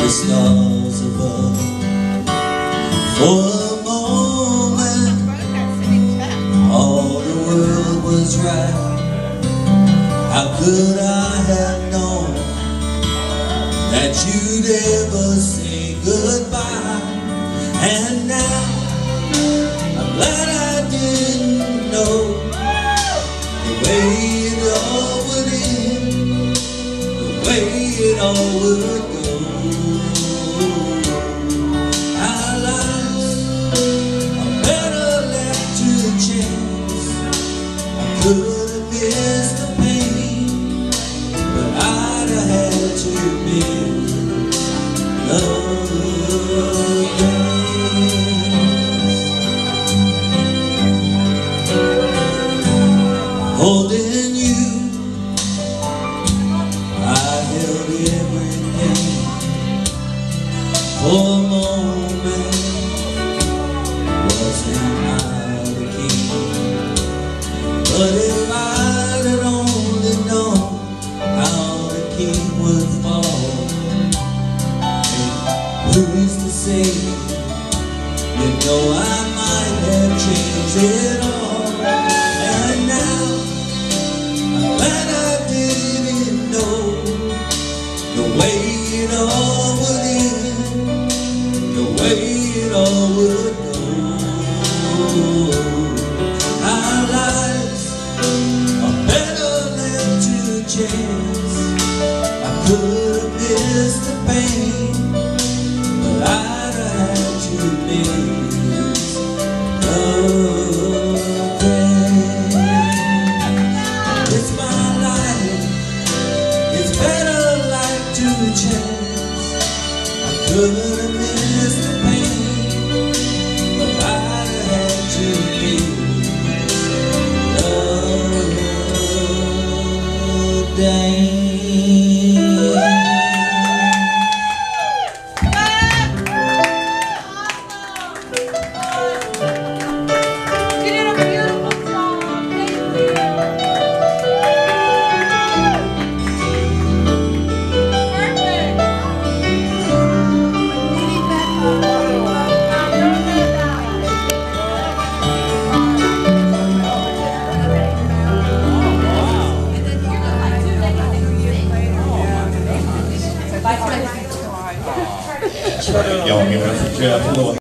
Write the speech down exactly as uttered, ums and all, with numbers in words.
the stars above. For a moment, all the world was right. How could I have known that you'd ever say goodbye? And now I'm glad I didn't know the way it all would end, the way it all would go. Our lives are better left to chance. I could have missed the pain, but I'd have had to miss love again. Holding you, I held everything. For a moment, wasn't I the king? But if I'd have only known how the king would fall, who is to say? You know I might have changed it all. And now I'm glad I didn't know the way it all would end, the way it all would go. Our lives are better left to chance. I could have missed the pain, but I'd have had to miss love again. It's my life, it's better life to chance. I could have missed the pain, but I'd have had to miss love again. Ja, wir wollen